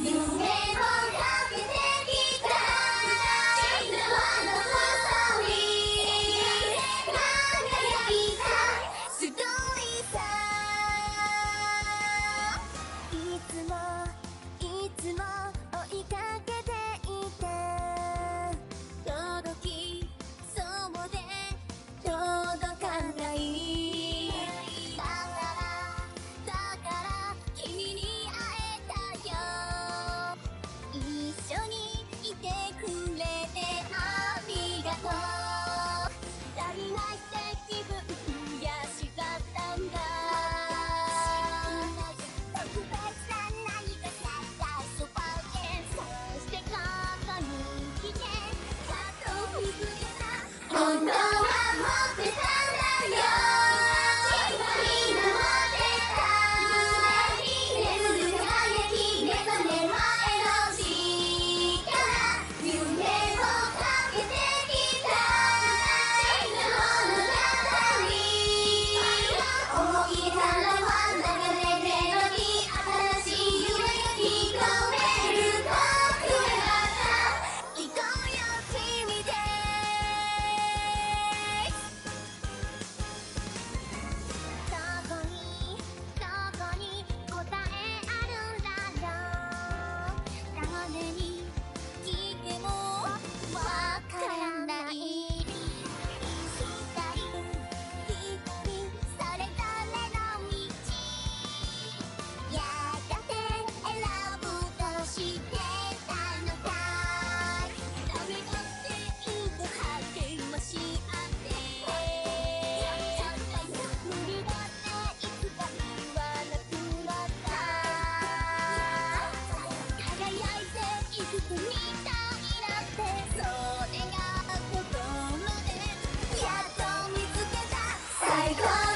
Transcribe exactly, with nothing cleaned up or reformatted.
夢をかけてきたシンデレラのストーリー輝いたストーリーさいつもいつも追いかけていて届きそうで届かないだからだから君に会えたよ一緒にいてくれてありがとう足りないって気分悔しかったんだ特別な何か探すわけそしてここに来てやっと見つけた本当は持ってたんだよみんな持ってた眠る輝き目覚め前の力夢をかけてきたシンデレラの物語思い出からは流れメロディー新しい夢が聞こえる僕はまた行こうよ君でどこにどこに答えあるんだろう誰に聞いてもわからないしたい一人それぞれの道やがて選ぶとしてたのか誰だっていいと励まし合って無理だっていつか言わなくなった輝いていくとみたいなってそれが心でやっと見つけた最高